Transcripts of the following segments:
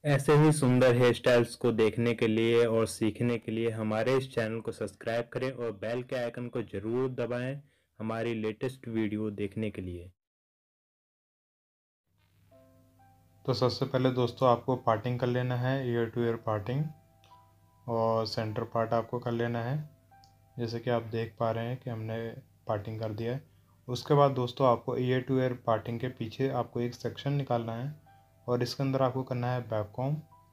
ऐसे ही सुंदर hair styles को देखने के लिए और सीखने के लिए हमारे इस चैनल को सब्सक्राइब करें और बेल के आइकन को ज़रूर दबाएं हमारी लेटेस्ट वीडियो देखने के लिए। तो सबसे पहले दोस्तों आपको पार्टिंग कर लेना है, ईयर टू ईयर पार्टिंग, और सेंटर पार्ट आपको कर लेना है। जैसे कि आप देख पा रहे हैं कि हमने पार्टिंग कर दिया है। उसके बाद दोस्तों आपको ईयर टू ईयर पार्टिंग के पीछे आपको एक सेक्शन निकालना है और इसके अंदर आपको करना है बैक कॉम।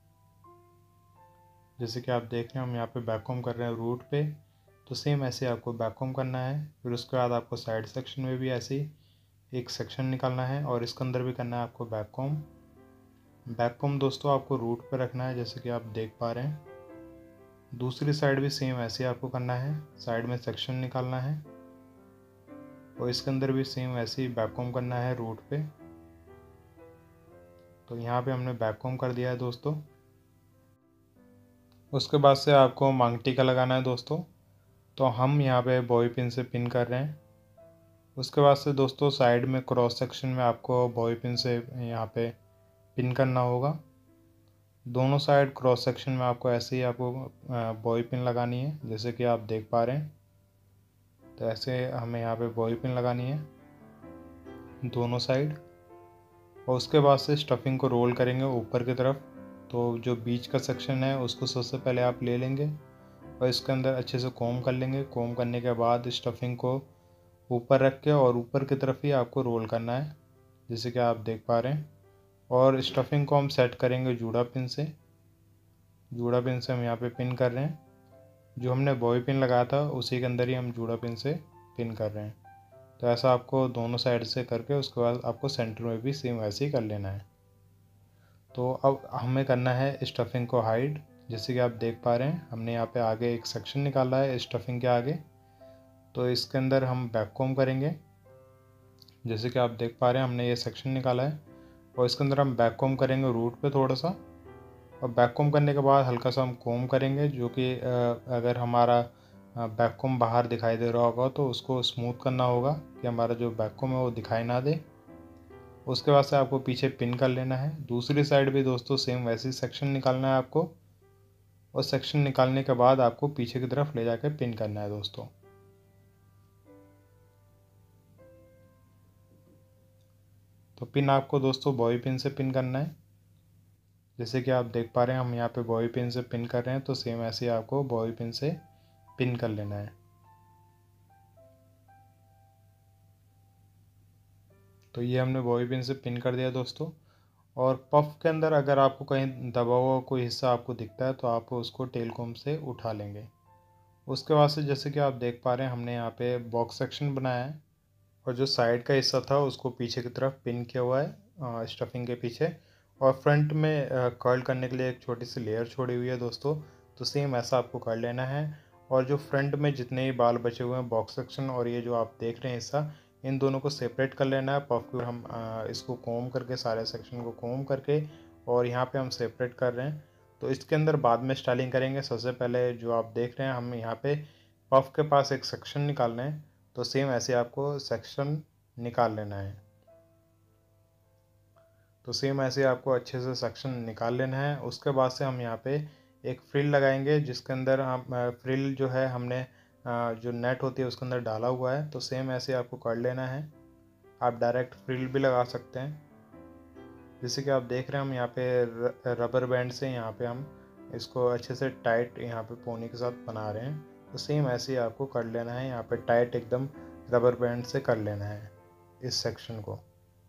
जैसे कि आप देख रहे हैं हम यहाँ पे बैक कॉम कर रहे हैं रूट पे, तो सेम ऐसे आपको बैक कॉम करना है। फिर उसके बाद आपको साइड सेक्शन में भी ऐसे ही एक सेक्शन निकालना है और इसके अंदर भी करना है आपको बैक कॉम। बैक कॉम दोस्तों आपको रूट पे रखना है, जैसे कि आप देख पा रहे हैं। दूसरी साइड भी सेम ऐसे ही आपको करना है, साइड में सेक्शन निकालना है और इसके अंदर भी सेम ऐसे ही बैक कॉम करना है रूट पे। तो यहाँ पे हमने बैक कॉम कर दिया है दोस्तों। उसके बाद से आपको मांग टीका लगाना है दोस्तों, तो हम यहाँ पे बॉबी पिन से पिन कर रहे हैं। उसके बाद से दोस्तों साइड में क्रॉस सेक्शन में आपको बॉबी पिन से यहाँ पे पिन करना होगा। दोनों साइड क्रॉस सेक्शन में आपको ऐसे ही आपको बॉबी पिन लगानी है, जैसे कि आप देख पा रहे हैं। तो ऐसे हमें यहाँ पे बॉबी पिन लगानी है दोनों साइड, और उसके बाद से स्टफिंग को रोल करेंगे ऊपर की तरफ। तो जो बीच का सेक्शन है उसको सबसे पहले आप ले लेंगे और इसके अंदर अच्छे से कोम कर लेंगे। कोम करने के बाद स्टफिंग को ऊपर रख के और ऊपर की तरफ ही आपको रोल करना है, जैसे कि आप देख पा रहे हैं। और स्टफिंग को हम सेट करेंगे जूड़ा पिन से। जूड़ा पिन से हम यहाँ पे पिन कर रहे हैं। जो हमने बॉबी पिन लगाया था उसी के अंदर ही हम जूड़ा पिन से पिन कर रहे हैं। तो ऐसा आपको दोनों साइड से करके उसके बाद आपको सेंटर में भी सेम वैसे ही कर लेना है। तो अब हमें करना है स्टफिंग को हाइड। जैसे कि आप देख पा रहे हैं हमने यहाँ पे आगे एक सेक्शन निकाला है स्टफिंग के आगे, तो इसके अंदर हम बैक कॉम करेंगे। जैसे कि आप देख पा रहे हैं हमने ये सेक्शन निकाला है और इसके अंदर हम बैक कॉम करेंगे रूट पे थोड़ा सा। और बैक कॉम करने के बाद हल्का सा हम कॉम करेंगे, जो कि अगर हमारा बैक कॉम बाहर दिखाई दे रहा होगा तो उसको स्मूथ करना होगा कि हमारा जो बैक कॉम है वो दिखाई ना दे। उसके बाद से आपको पीछे पिन कर लेना है। दूसरी साइड भी दोस्तों सेम वैसे ही सेक्शन निकालना है आपको, और सेक्शन निकालने के बाद आपको पीछे की तरफ ले जाकर पिन करना है दोस्तों। तो पिन आपको दोस्तों बॉबी पिन से पिन करना है। जैसे कि आप देख पा रहे हैं हम यहाँ पे बॉबी पिन से पिन कर रहे हैं, तो सेम ऐसे ही आपको बॉबी पिन से पिन कर लेना है। तो ये हमने बॉबी पिन से पिन कर दिया दोस्तों। और पफ के अंदर अगर आपको कहीं दबा हुआ कोई हिस्सा आपको दिखता है तो आप उसको टेल कॉम से उठा लेंगे। उसके बाद से जैसे कि आप देख पा रहे हैं हमने यहाँ पे बॉक्स सेक्शन बनाया है और जो साइड का हिस्सा था उसको पीछे की तरफ पिन किया हुआ है स्टफिंग के पीछे। और फ्रंट में कर्ल करने के लिए एक छोटी सी लेयर छोड़ी हुई है दोस्तों, तो सेम ऐसा आपको कर लेना है। और जो फ्रंट में जितने भी बाल बचे हुए हैं बॉक्स सेक्शन और ये जो आप देख रहे हैं हिस्सा, इन दोनों को सेपरेट कर लेना है। पफ को हम इसको कोम करके सारे सेक्शन को कोम करके और यहाँ पे हम सेपरेट कर रहे हैं। तो इसके अंदर बाद में स्टाइलिंग करेंगे। सबसे पहले जो आप देख रहे हैं हम यहाँ पे पफ के पास एक सेक्शन निकाल रहे हैं, तो सेम ऐसे आपको सेक्शन निकाल लेना है। तो सेम ऐसे आपको अच्छे से सेक्शन निकाल लेना है। उसके बाद से हम यहाँ पे एक फ्रिल लगाएंगे, जिसके अंदर हम फ्रिल जो है हमने जो नेट होती है उसके अंदर डाला हुआ है। तो सेम ऐसे आपको कर लेना है। आप डायरेक्ट फ्रिल भी लगा सकते हैं। जैसे कि आप देख रहे हैं हम यहाँ पे रबर बैंड से यहाँ पे हम इसको अच्छे से टाइट यहाँ पे पोनी के साथ बना रहे हैं। तो सेम ऐसे ही आपको कर लेना है, यहाँ पे टाइट एकदम रबर बैंड से कर लेना है इस सेक्शन को।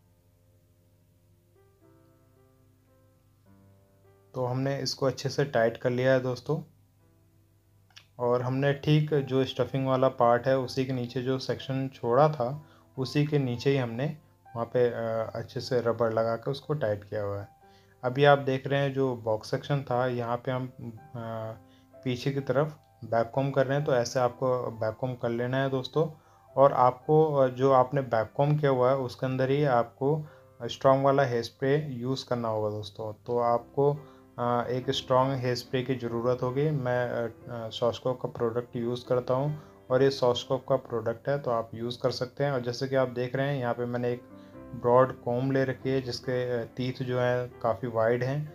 तो हमने इसको अच्छे से टाइट कर लिया है दोस्तों। और हमने ठीक जो स्टफिंग वाला पार्ट है उसी के नीचे जो सेक्शन छोड़ा था उसी के नीचे ही हमने वहाँ पे अच्छे से रबर लगा के उसको टाइट किया हुआ है। अभी आप देख रहे हैं जो बॉक्स सेक्शन था यहाँ पे हम पीछे की तरफ बैक कॉम कर रहे हैं, तो ऐसे आपको बैक कॉम कर लेना है दोस्तों। और आपको जो आपने बैक कॉम किया हुआ है उसके अंदर ही आपको स्ट्रॉन्ग वाला हेयर स्प्रे यूज़ करना होगा दोस्तों। तो आपको एक स्ट्रॉन्ग हेयर स्प्रे की ज़रूरत होगी। मैं सॉस्कोप का प्रोडक्ट यूज़ करता हूँ और ये सॉस्कोप का प्रोडक्ट है, तो आप यूज़ कर सकते हैं। और जैसे कि आप देख रहे हैं यहाँ पे मैंने एक ब्रॉड कॉम ले रखी है जिसके टीथ जो हैं काफ़ी वाइड हैं।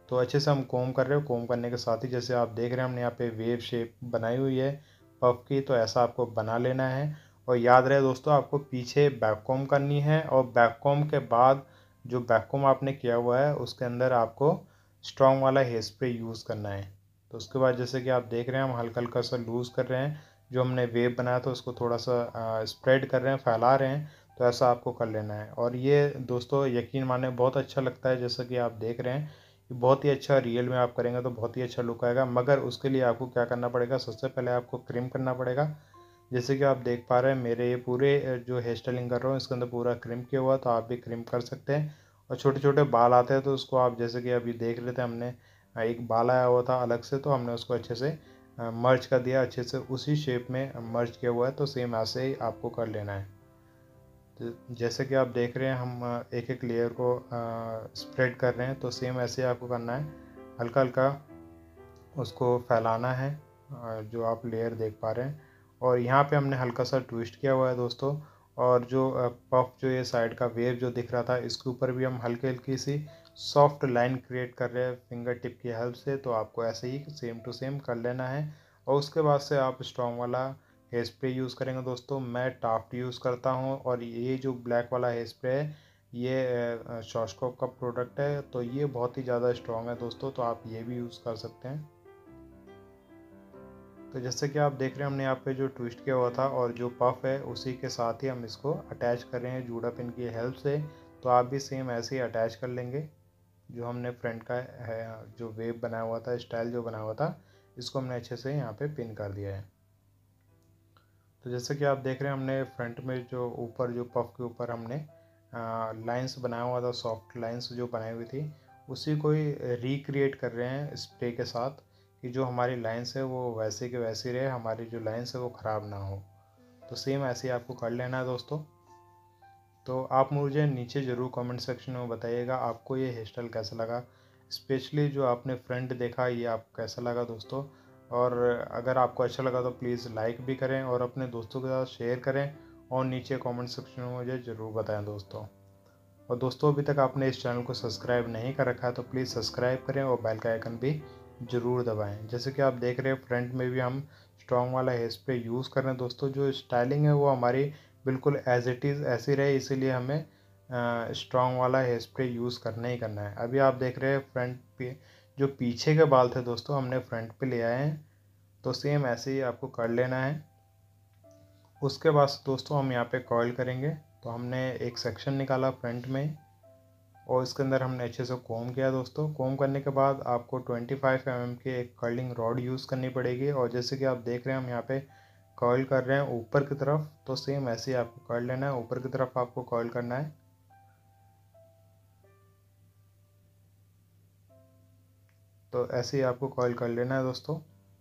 तो अच्छे से हम कोम कर रहे हो। कोम करने के साथ ही जैसे आप देख रहे हैं हमने यहाँ पे वेव शेप बनाई हुई है पफ की, तो ऐसा आपको बना लेना है। और याद रहे दोस्तों, आपको पीछे बैक कॉम करनी है और बैक कॉम के बाद जो बैक कॉम आपने किया हुआ है उसके अंदर आपको स्ट्रॉन्ग वाला हेयर स्प्रे यूज़ करना है। तो उसके बाद जैसे कि आप देख रहे हैं हम हल्का हल्का सा लूज़ कर रहे हैं, जो हमने वेव बनाया था उसको थोड़ा सा स्प्रेड कर रहे हैं, फैला रहे हैं। तो ऐसा आपको कर लेना है। और ये दोस्तों यकीन माने बहुत अच्छा लगता है, जैसा कि आप देख रहे हैं बहुत ही अच्छा, रियल में आप करेंगे तो बहुत ही अच्छा लुक आएगा। मगर उसके लिए आपको क्या करना पड़ेगा, सबसे पहले आपको क्रीम करना पड़ेगा। जैसे कि आप देख पा रहे हैं मेरे ये पूरे जो हेयर स्टाइलिंग कर रहा हूँ इसके अंदर पूरा क्रीम किया हुआ, तो आप भी क्रीम कर सकते हैं। और छोटे छोटे बाल आते हैं तो उसको आप जैसे कि अभी देख रहे थे हमने एक बाल आया हुआ था अलग से, तो हमने उसको अच्छे से मर्ज कर दिया, अच्छे से उसी शेप में मर्ज किया हुआ है। तो सेम ऐसे ही आपको कर लेना है। तो जैसे कि आप देख रहे हैं हम एक एक लेयर को स्प्रेड कर रहे हैं, तो सेम ऐसे ही आपको करना है। हल्का हल्का उसको फैलाना है जो आप लेयर देख पा रहे हैं। और यहाँ पे हमने हल्का सा ट्विस्ट किया हुआ है दोस्तों। और जो पफ जो ये साइड का वेव जो दिख रहा था इसके ऊपर भी हम हल्की हल्की सी सॉफ्ट लाइन क्रिएट कर रहे हैं फिंगर टिप की हेल्प से। तो आपको ऐसे ही सेम टू सेम कर लेना है। और उसके बाद से आप स्ट्रॉन्ग वाला हेयर स्प्रे यूज़ करेंगे दोस्तों। मैं टाफ्ट यूज़ करता हूँ और ये जो ब्लैक वाला हेयर स्प्रे है ये शॉशकॉप का प्रोडक्ट है, तो ये बहुत ही ज़्यादा स्ट्रॉन्ग है दोस्तों, तो आप ये भी यूज़ कर सकते हैं। तो जैसे कि आप देख रहे हैं हमने यहाँ पे जो ट्विस्ट किया हुआ था और जो पफ है उसी के साथ ही हम इसको अटैच कर रहे हैं जूड़ा पिन की हेल्प से। तो आप भी सेम ऐसे ही अटैच कर लेंगे। जो हमने फ्रंट का है जो वेव बनाया हुआ था, स्टाइल जो बनाया हुआ था, इसको हमने अच्छे से यहाँ पे पिन कर दिया है। तो जैसे कि आप देख रहे हैं हमने फ्रंट में जो ऊपर जो पफ के ऊपर हमने लाइंस बनाया हुआ था, सॉफ्ट लाइंस जो बनाई हुई थी उसी को ही रिक्रिएट कर रहे हैं स्प्रे के साथ, कि जो हमारी लाइंस है वो वैसे के वैसे रहे, हमारी जो लाइंस है वो ख़राब ना हो। तो सेम ऐसे ही आपको कर लेना है दोस्तों। तो आप मुझे नीचे ज़रूर कमेंट सेक्शन में बताइएगा आपको ये हेयर स्टाइल कैसा लगा, स्पेशली जो आपने फ्रंट देखा ये आपको कैसा लगा दोस्तों। और अगर आपको अच्छा लगा तो प्लीज़ लाइक भी करें और अपने दोस्तों के साथ शेयर करें और नीचे कमेंट सेक्शन में मुझे ज़रूर बताएं दोस्तों। और दोस्तों अभी तक आपने इस चैनल को सब्सक्राइब नहीं कर रखा है तो प्लीज़ सब्सक्राइब करें और बेल का आइकन भी ज़रूर दबाएं। जैसे कि आप देख रहे हैं फ्रंट में भी हम स्ट्रॉन्ग वाला हेयर स्प्रे यूज़ कर रहे हैं दोस्तों। जो स्टाइलिंग है वो हमारी बिल्कुल एज इट इज़ ऐसी रहे, इसीलिए हमें स्ट्रॉन्ग वाला हेयर स्प्रे यूज़ करना ही करना है। अभी आप देख रहे हैं फ्रंट पे जो पीछे के बाल थे दोस्तों हमने फ्रंट पे ले आए हैं, तो सेम ऐसे ही आपको कर लेना है। उसके बाद दोस्तों हम यहाँ पे कर्ल करेंगे। तो हमने एक सेक्शन निकाला फ्रंट में और इसके अंदर हमने अच्छे से कोम किया दोस्तों। कोम करने के बाद आपको 25 mm की एक कर्लिंग रॉड यूज़ करनी पड़ेगी। और जैसे कि आप देख रहे हैं हम यहाँ पे कर्ल कर रहे हैं ऊपर की तरफ, तो सेम ऐसे ही आपको कर लेना है, ऊपर की तरफ आपको कर्ल करना है। तो ऐसे ही आपको कर्ल कर लेना है दोस्तों।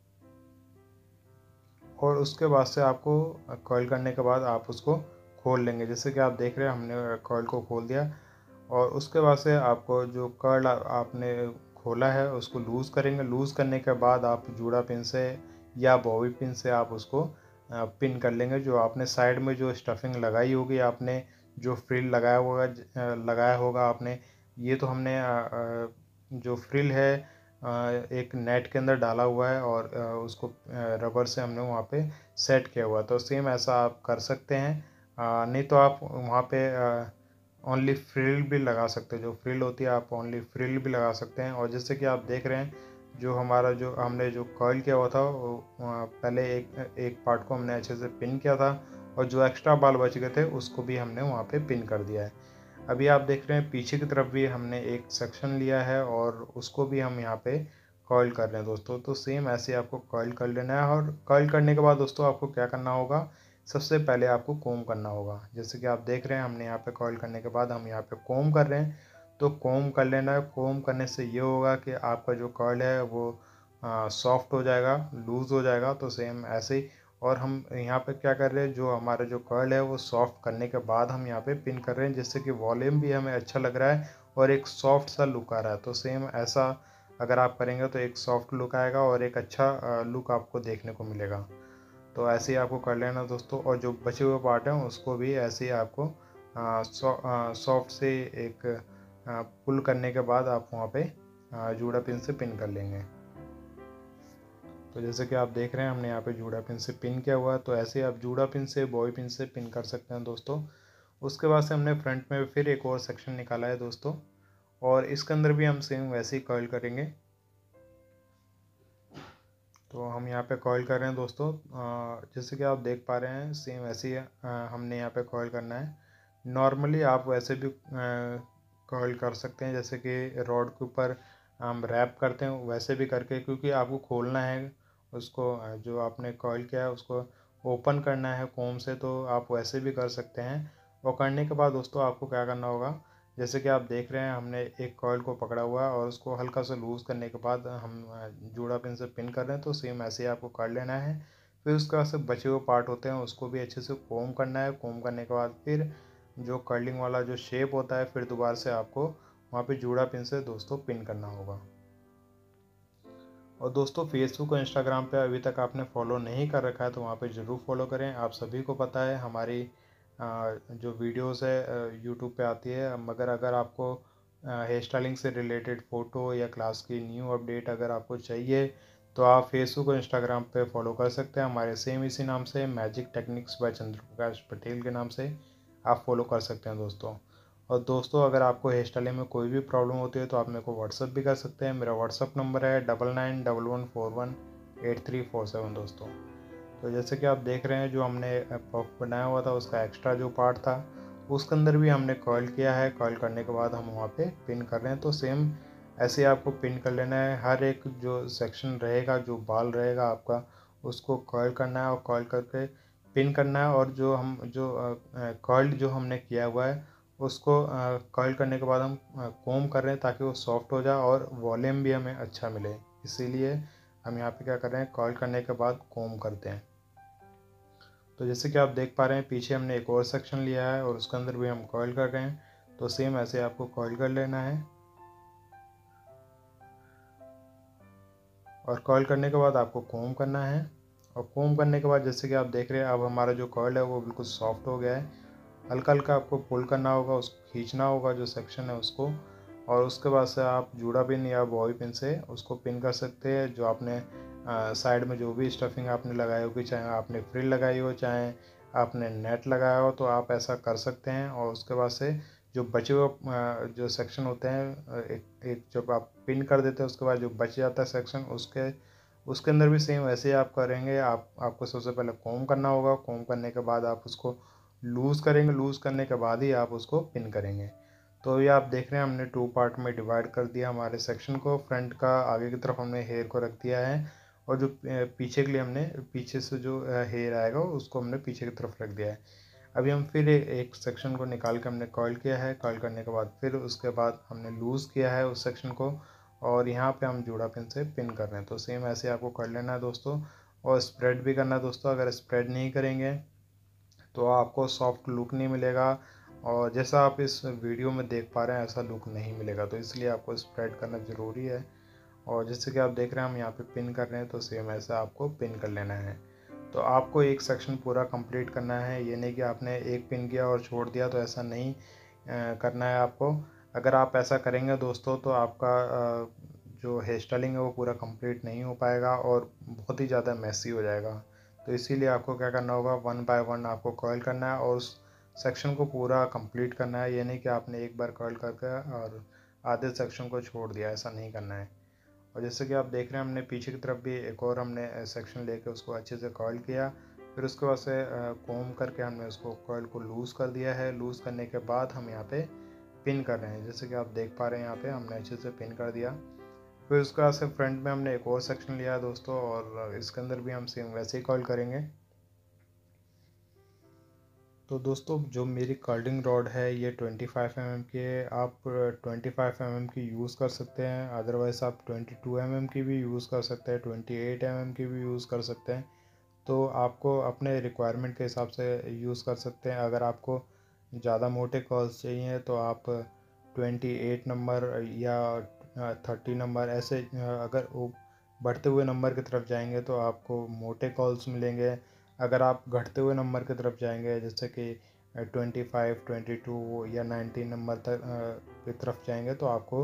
और उसके बाद से आपको कर्ल करने के बाद आप उसको खोल लेंगे। जैसे कि आप देख रहे हैं हमने कर्ल को खोल दिया और उसके बाद से आपको जो कर्ल आपने खोला है उसको लूज़ करेंगे। लूज़ करने के बाद आप जूड़ा पिन से या बॉबी पिन से आप उसको पिन कर लेंगे। जो आपने साइड में जो स्टफिंग लगाई होगी, आपने जो फ्रिल लगाया होगा आपने, ये तो हमने जो फ्रिल है एक नेट के अंदर डाला हुआ है और उसको रबर से हमने वहाँ पे सेट किया हुआ है। तो सेम ऐसा आप कर सकते हैं। नहीं तो आप वहाँ पे ओनली फ्रिल भी लगा सकते हैं, जो फ्रिल होती है आप ओनली फ्रिल भी लगा सकते हैं। और जैसे कि आप देख रहे हैं जो हमारा जो हमने जो कर्ल किया हुआ था वो पहले एक पार्ट को हमने अच्छे से पिन किया था और जो एक्स्ट्रा बाल बच गए थे उसको भी हमने वहाँ पे पिन कर दिया है। अभी आप देख रहे हैं पीछे की तरफ भी हमने एक सेक्शन लिया है और उसको भी हम यहाँ पे कर्ल कर रहे हैं दोस्तों। तो सेम ऐसे आपको कर्ल कर लेना है। और कर्ल करने के बाद दोस्तों आपको क्या करना होगा, सबसे पहले आपको कोम करना होगा। जैसे कि आप देख रहे हैं हमने यहाँ पे कर्ल करने के बाद हम यहाँ पे कोम कर रहे हैं, तो कोम कर लेना है। कोम करने से ये होगा कि आपका जो कर्ल है वो सॉफ्ट हो जाएगा, लूज़ हो जाएगा। तो सेम ऐसे ही। और हम यहाँ पे क्या कर रहे हैं, जो हमारा जो कर्ल है वो सॉफ्ट करने के बाद हम यहाँ पे पिन कर रहे हैं, जिससे कि वॉल्यूम भी हमें अच्छा लग रहा है और एक सॉफ्ट सा लुक आ रहा है। तो सेम ऐसा अगर आप करेंगे तो एक सॉफ्ट लुक आएगा और एक अच्छा लुक आपको देखने को मिलेगा। तो ऐसे ही आपको कर लेना दोस्तों। और जो बचे हुए पार्ट हैं उसको भी ऐसे ही आपको सॉफ्ट से एक पुल करने के बाद आप वहाँ पे जूड़ा पिन से पिन कर लेंगे। तो जैसे कि आप देख रहे हैं हमने यहाँ पे जूड़ा पिन से पिन किया हुआ है। तो ऐसे आप जूड़ा पिन से बॉय पिन से पिन कर सकते हैं दोस्तों। उसके बाद से हमने फ्रंट में फिर एक और सेक्शन निकाला है दोस्तों, और इसके अंदर भी हम सेम वैसे ही कर्ल करेंगे। तो हम यहाँ पे कॉइल कर रहे हैं दोस्तों। जैसे कि आप देख पा रहे हैं सेम ऐसे ही हमने यहाँ पे कॉइल करना है। नॉर्मली आप वैसे भी कॉइल कर सकते हैं, जैसे कि रॉड के ऊपर हम रैप करते हैं वैसे भी करके, क्योंकि आपको खोलना है उसको, जो आपने कॉइल किया है उसको ओपन करना है कोम से, तो आप वैसे भी कर सकते हैं। और करने के बाद दोस्तों आपको क्या करना होगा, जैसे कि आप देख रहे हैं हमने एक कॉइल को पकड़ा हुआ है और उसको हल्का सा लूज़ करने के बाद हम जूड़ा पिन से पिन कर रहे हैं। तो सेम ऐसे ही आपको कर लेना है। फिर उसके बाद से बचे हुए पार्ट होते हैं उसको भी अच्छे से कोम करना है। कोम करने के बाद फिर जो कर्लिंग वाला जो शेप होता है फिर दोबारा से आपको वहाँ पे जूड़ा पिन से दोस्तों पिन करना होगा। और दोस्तों फेसबुक और इंस्टाग्राम पे अभी तक आपने फॉलो नहीं कर रखा है तो वहाँ पे ज़रूर फॉलो करें। आप सभी को पता है हमारी जो वीडियोस है यूट्यूब पे आती है, मगर अगर आपको हेयर स्टाइलिंग से रिलेटेड फ़ोटो या क्लास की न्यू अपडेट अगर आपको चाहिए तो आप फेसबुक और इंस्टाग्राम पे फॉलो कर सकते हैं। हमारे सेम इसी नाम से magic techniques by Chandraprakash Patel के नाम से आप फॉलो कर सकते हैं दोस्तों। और दोस्तों अगर आपको हेयर स्टाइलिंग में कोई भी प्रॉब्लम होती है तो आप मेरे को व्हाट्सअप भी कर सकते हैं। मेरा व्हाट्सअप नंबर है 9911418347 दोस्तों। तो जैसे कि आप देख रहे हैं जो हमने पफ बनाया हुआ था उसका एक्स्ट्रा जो पार्ट था उसके अंदर भी हमने कर्ल किया है। कर्ल करने के बाद हम वहाँ पे पिन कर रहे हैं। तो सेम ऐसे ही आपको पिन कर लेना है। हर एक जो सेक्शन रहेगा, जो बाल रहेगा आपका, उसको कर्ल करना है और कर्ल करके पिन करना है। और जो हम जो कर्ल जो हमने किया हुआ है उसको कर्ल करने के बाद हम कोम कर रहे हैं ताकि वो सॉफ्ट हो जाए और वॉल्यूम भी हमें अच्छा मिले, इसीलिए हम यहाँ पे क्या कर रहे हैं, कर्ल करने के बाद कोम करते हैं। तो जैसे कि आप देख पा रहे हैं पीछे हमने एक और सेक्शन लिया है और उसके अंदर भी हम कर्ल कर रहे हैं। तो सेम ऐसे आपको कर्ल कर लेना है। और कर्ल करने के बाद आपको कोम करना है। और कोम करने के बाद जैसे कि आप देख रहे हैं अब हमारा जो कर्ल है वो बिल्कुल सॉफ्ट हो गया है। हल्का हल्का आपको पुल करना होगा, उसको खींचना होगा जो सेक्शन है उसको। और उसके बाद से आप जूड़ा पिन या बॉय पिन से उसको पिन कर सकते हैं। जो आपने साइड में जो भी स्टफिंग आपने लगाई होगी, चाहे आपने फ्रिल लगाई हो चाहे आपने नेट लगाया हो, तो आप ऐसा कर सकते हैं। और उसके बाद से जो बचे हुए जो सेक्शन होते हैं एक एक जब आप पिन कर देते हैं उसके बाद जो बच जाता है सेक्शन उसके अंदर भी सेम वैसे ही आप करेंगे। आपको सबसे पहले कोम करना होगा। कोम करने के बाद आप उसको लूज़ करेंगे। लूज़ करने के बाद ही आप उसको पिन करेंगे। तो ये आप देख रहे हैं हमने 2 पार्ट में डिवाइड कर दिया हमारे सेक्शन को। फ्रंट का आगे की तरफ हमने हेयर को रख दिया है और जो पीछे के लिए हमने पीछे से जो हेयर आएगा उसको हमने पीछे की तरफ रख दिया है। अभी हम फिर एक सेक्शन को निकाल के हमने कर्ल किया है। कर्ल करने के बाद फिर उसके बाद हमने लूज़ किया है उस सेक्शन को और यहाँ पे हम जूड़ा पिन से पिन कर रहे हैं। तो सेम ऐसे आपको कर लेना है दोस्तों। और स्प्रेड भी करना है दोस्तों। अगर स्प्रेड नहीं करेंगे तो आपको सॉफ्ट लुक नहीं मिलेगा और जैसा आप इस वीडियो में देख पा रहे हैं ऐसा लुक नहीं मिलेगा। तो इसलिए आपको स्प्रेड करना ज़रूरी है। और जैसे कि आप देख रहे हैं हम यहाँ पे पिन कर रहे हैं तो सेम ऐसा आपको पिन कर लेना है। तो आपको एक सेक्शन पूरा कंप्लीट करना है, ये नहीं कि आपने एक पिन किया और छोड़ दिया, तो ऐसा नहीं करना है आपको। अगर आप ऐसा करेंगे दोस्तों तो आपका जो हेयर स्टाइलिंग है वो पूरा कंप्लीट नहीं हो पाएगा और बहुत ही ज़्यादा मैसी हो जाएगा। तो इसीलिए आपको क्या करना होगा, 1 बाय 1 आपको कर्ल करना है और उस सेक्शन को पूरा कंप्लीट करना है। ये नहीं कि आपने एक बार कर्ल करके और आधे सेक्शन को छोड़ दिया, ऐसा नहीं करना है। और जैसे कि आप देख रहे हैं हमने पीछे की तरफ भी एक और हमने सेक्शन लेके उसको अच्छे से कर्ल किया। फिर उसके बाद से कोम करके हमने उसको कर्ल को लूज़ कर दिया है। लूज़ करने के बाद हम यहाँ पे पिन कर रहे हैं। जैसे कि आप देख पा रहे हैं यहाँ पे हमने अच्छे से पिन कर दिया। फिर उसके बाद से फ्रंट में हमने एक और सेक्शन लिया दोस्तों और इसके अंदर भी हम सेम वैसे ही कर्ल करेंगे। तो दोस्तों जो मेरी कर्लिंग रॉड है ये 25 mm की है। आप 25 mm की यूज़ कर सकते हैं, अदरवाइज़ आप 22 mm की भी यूज़ कर सकते हैं, 28 mm की भी यूज़ कर सकते हैं। तो आपको अपने रिक्वायरमेंट के हिसाब से यूज़ कर सकते हैं। अगर आपको ज़्यादा मोटे कर्ल्स चाहिए तो आप 28 नंबर या 30 नंबर ऐसे अगर वो बढ़ते हुए नंबर की तरफ जाएंगे तो आपको मोटे कॉल्स मिलेंगे। अगर आप घटते हुए नंबर की तरफ जाएंगे जैसे कि 25, 22 या 19 नंबर तक की तरफ जाएंगे तो आपको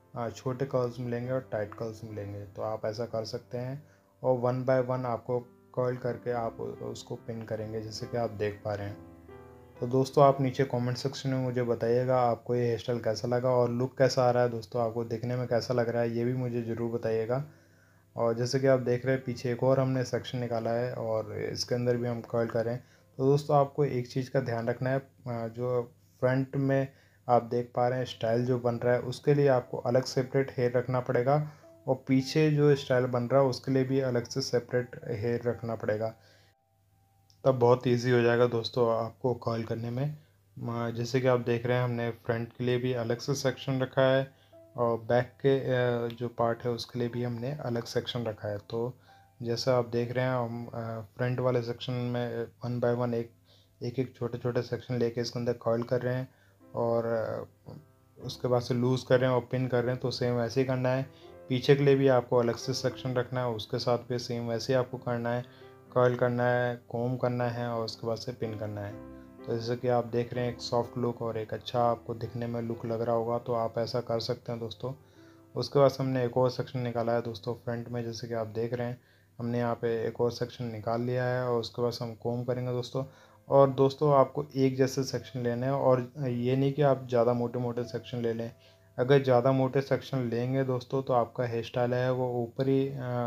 छोटे कर्ल्स मिलेंगे और टाइट कर्ल्स मिलेंगे। तो आप ऐसा कर सकते हैं और 1 बाय 1 आपको कर्ल करके आप उसको पिन करेंगे, जैसे कि आप देख पा रहे हैं। तो दोस्तों आप नीचे कमेंट सेक्शन में मुझे बताइएगा आपको ये हेयर स्टाइल कैसा लगा और लुक कैसा आ रहा है दोस्तों, आपको देखने में कैसा लग रहा है ये भी मुझे ज़रूर बताइएगा। और जैसे कि आप देख रहे हैं पीछे एक और हमने सेक्शन निकाला है और इसके अंदर भी हम कर्ल करें। तो दोस्तों आपको एक चीज़ का ध्यान रखना है, जो फ्रंट में आप देख पा रहे हैं स्टाइल जो बन रहा है उसके लिए आपको अलग सेपरेट हेयर रखना पड़ेगा और पीछे जो स्टाइल बन रहा है उसके लिए भी अलग से सेपरेट हेयर रखना पड़ेगा। तब बहुत इजी हो जाएगा दोस्तों आपको कॉल करने में। जैसे कि आप देख रहे हैं हमने फ्रंट के लिए भी अलग से सेक्शन रखा है और बैक के जो पार्ट है उसके लिए भी हमने अलग सेक्शन रखा है। तो जैसा आप देख रहे हैं हम फ्रंट वाले सेक्शन में 1 बाय 1 एक छोटे छोटे सेक्शन लेके इसके अंदर कॉल कर रहे हैं और उसके बाद से लूज़ कर रहे हैं और पिन कर रहे हैं। तो सेम वैसे ही करना है। पीछे के लिए भी आपको अलग से सेक्शन रखना है, उसके साथ भी सेम वैसे ही आपको करना है, कर्ल करना है, कोम करना है और उसके बाद से पिन करना है। तो जैसे कि आप देख रहे हैं एक सॉफ्ट लुक और एक अच्छा आपको दिखने में लुक लग रहा होगा, तो आप ऐसा कर सकते हैं दोस्तों। उसके बाद हमने एक और सेक्शन निकाला है दोस्तों फ्रंट में, जैसे कि आप देख रहे हैं हमने यहाँ पे एक और सेक्शन निकाल लिया है और उसके बाद हम कोम करेंगे दोस्तों। और दोस्तों आपको एक जैसे सेक्शन लेने हैं और ये नहीं कि आप ज़्यादा मोटे मोटे सेक्शन ले लें। अगर ज़्यादा मोटे सेक्शन लेंगे दोस्तों तो आपका हेयर स्टाइल है वो ऊपर ही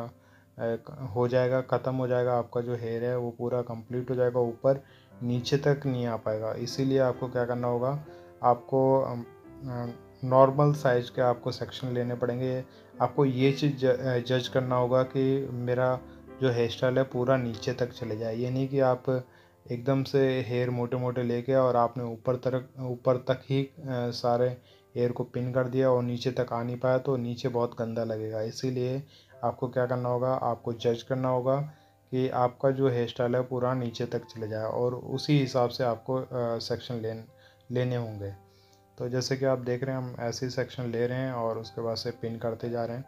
हो जाएगा, ख़त्म हो जाएगा। आपका जो हेयर है वो पूरा कंप्लीट हो जाएगा, ऊपर नीचे तक नहीं आ पाएगा। इसीलिए आपको क्या करना होगा, आपको नॉर्मल साइज़ के आपको सेक्शन लेने पड़ेंगे। आपको ये चीज़ जज करना होगा कि मेरा जो हेयर स्टाइल है पूरा नीचे तक चले जाए। ये नहीं कि आप एकदम से हेयर मोटे मोटे लेके और आपने ऊपर तक ही सारे हेयर को पिन कर दिया और नीचे तक आ नहीं पाया, तो नीचे बहुत गंदा लगेगा। इसीलिए आपको क्या करना होगा, आपको जज करना होगा कि आपका जो हेयर स्टाइल है पूरा नीचे तक चले जाए और उसी हिसाब से आपको सेक्शन लेने होंगे। तो जैसे कि आप देख रहे हैं हम ऐसे ही सेक्शन ले रहे हैं और उसके बाद से पिन करते जा रहे हैं।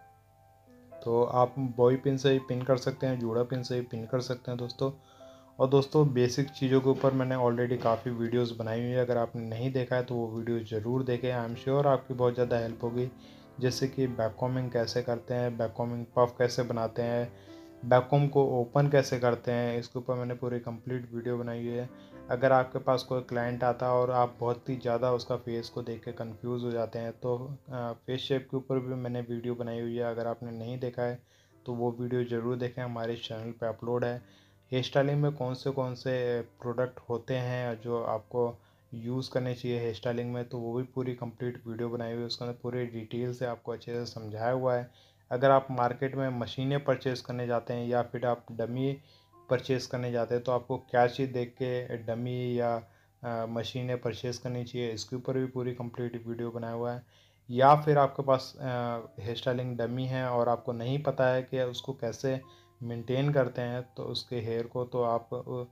तो आप बॉय पिन से ही पिन कर सकते हैं, जूड़ा पिन से ही पिन कर सकते हैं दोस्तों। और दोस्तों बेसिक चीज़ों के ऊपर मैंने ऑलरेडी काफ़ी वीडियोस बनाई हुई है, अगर आपने नहीं देखा है तो वो वीडियो ज़रूर देखें। आई एम श्योर आपकी बहुत ज़्यादा हेल्प होगी। जैसे कि बैक कॉमिंग कैसे करते हैं, बैक कॉमिंग पफ कैसे बनाते हैं, बैक कॉम को ओपन कैसे करते हैं, इसके ऊपर मैंने पूरी कंप्लीट वीडियो बनाई हुई है। अगर आपके पास कोई क्लाइंट आता है और आप बहुत ही ज़्यादा उसका फेस को देख के कन्फ्यूज़ हो जाते हैं तो फेस शेप के ऊपर भी मैंने वीडियो बनाई हुई है। अगर आपने नहीं देखा है तो वो वीडियो ज़रूर देखें, हमारे चैनल पे अपलोड है। हेयर स्टाइलिंग में कौन से प्रोडक्ट होते हैं जो आपको यूज़ करने चाहिए हेयर स्टाइलिंग में, तो वो भी पूरी कंप्लीट वीडियो बनाई हुई है। उसके अंदर पूरी डिटेल से आपको अच्छे से समझाया हुआ है। अगर आप मार्केट में मशीनें परचेज़ करने जाते हैं या फिर आप डमी परचेज़ करने जाते हैं तो आपको क्या चीज़ देख के डमी या मशीनें परचेज़ करनी चाहिए, इसके ऊपर भी पूरी कंप्लीट वीडियो बनाया हुआ है। या फिर आपके पास हेयर स्टाइलिंग डमी है और आपको नहीं पता है कि उसको कैसे मेंटेन करते हैं तो उसके हेयर को, तो आप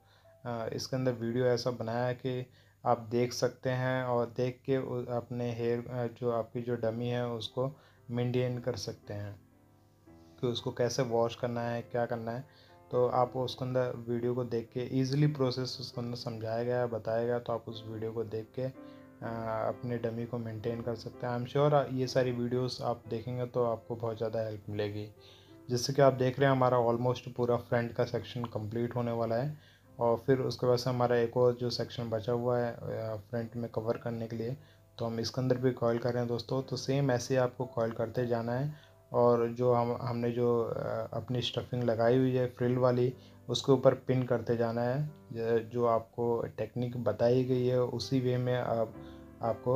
इसके अंदर वीडियो ऐसा बनाया है कि आप देख सकते हैं और देख के अपने हेयर जो आपकी जो डमी है उसको मेंटेन कर सकते हैं कि उसको कैसे वॉश करना है, क्या करना है। तो आप उसके अंदर वीडियो को देख के ईज़िली प्रोसेस उसके अंदर समझाया गया है, बताया गया, तो आप उस वीडियो को देख के अपने डमी को मेंटेन कर सकते हैं। आई एम श्योर ये सारी वीडियोस आप देखेंगे तो आपको बहुत ज़्यादा हेल्प मिलेगी। जैसे कि आप देख रहे हैं हमारा ऑलमोस्ट पूरा फ्रंट का सेक्शन कंप्लीट होने वाला है और फिर उसके बाद से हमारा एक और जो सेक्शन बचा हुआ है फ्रंट में कवर करने के लिए, तो हम इसके अंदर भी कॉइल कर रहे हैं दोस्तों। तो सेम ऐसे ही आपको कॉइल करते जाना है और जो हमने जो अपनी स्टफिंग लगाई हुई है फ्रिल वाली उसके ऊपर पिन करते जाना है। जो आपको टेक्निक बताई गई है उसी वे में आपको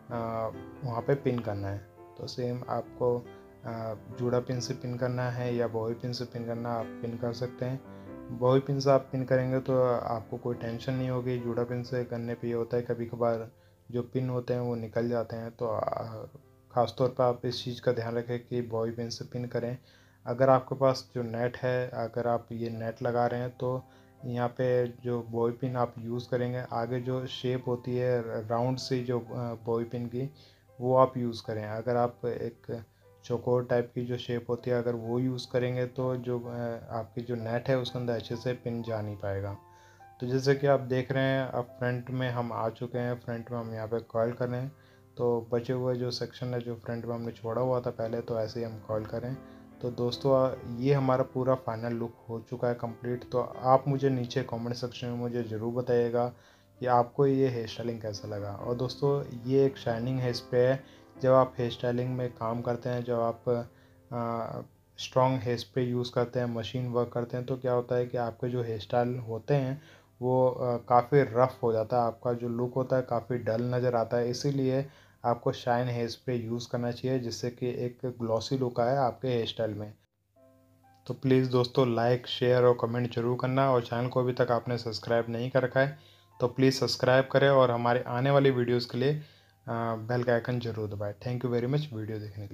वहाँ पे पिन करना है। तो सेम आपको जूड़ा पिन से पिन करना है या बॉबी पिन से पिन करना, आप पिन कर सकते हैं। बॉबी पिन से आप पिन करेंगे तो आपको कोई टेंशन नहीं होगी। जूड़ा पिन से करने पे ये होता है कभी कभार जो पिन होते हैं वो निकल जाते हैं, तो ख़ास तौर पर आप इस चीज़ का ध्यान रखें कि बॉबी पिन से पिन करें। अगर आपके पास जो नेट है, अगर आप ये नेट लगा रहे हैं तो यहाँ पे जो बॉबी पिन आप यूज़ करेंगे आगे जो शेप होती है राउंड सी जो बॉबी पिन की वो आप यूज़ करें। अगर आप एक चौकोर टाइप की जो शेप होती है अगर वो यूज़ करेंगे तो जो आपकी जो नेट है उसके अंदर अच्छे से पिन जा नहीं पाएगा। तो जैसे कि आप देख रहे हैं अब फ्रंट में हम आ चुके हैं, फ्रंट में हम यहाँ पे कॉइल कर रहे हैं। तो बचे हुए जो सेक्शन है जो फ्रंट में हमने छोड़ा हुआ था पहले, तो ऐसे ही हम कॉल करें। तो दोस्तों ये हमारा पूरा फाइनल लुक हो चुका है कंप्लीट। तो आप मुझे नीचे कमेंट सेक्शन में मुझे ज़रूर बताइएगा कि आपको ये हेयर स्टाइलिंग कैसा लगा। और दोस्तों ये एक शाइनिंग हेयर स्प्रे है। जब आप हेयर स्टाइलिंग में काम करते हैं, जब आप स्ट्रॉन्ग हेयर स्प्रे यूज़ करते हैं, मशीन वर्क करते हैं, तो क्या होता है कि आपके जो हेयर स्टाइल होते हैं वो काफ़ी रफ़ हो जाता है, आपका जो लुक होता है काफ़ी डल नज़र आता है। इसीलिए आपको शाइन हेयर स्प्रे यूज़ करना चाहिए, जिससे कि एक ग्लॉसी लुक आए आपके हेयर स्टाइल में। तो प्लीज़ दोस्तों लाइक शेयर और कमेंट जरूर करना, और चैनल को अभी तक आपने सब्सक्राइब नहीं कर रखा है तो प्लीज़ सब्सक्राइब करें, और हमारे आने वाली वीडियोज़ के लिए बेल का आइकन जरूर दबाएं। Thank you very much video देखने के लिए।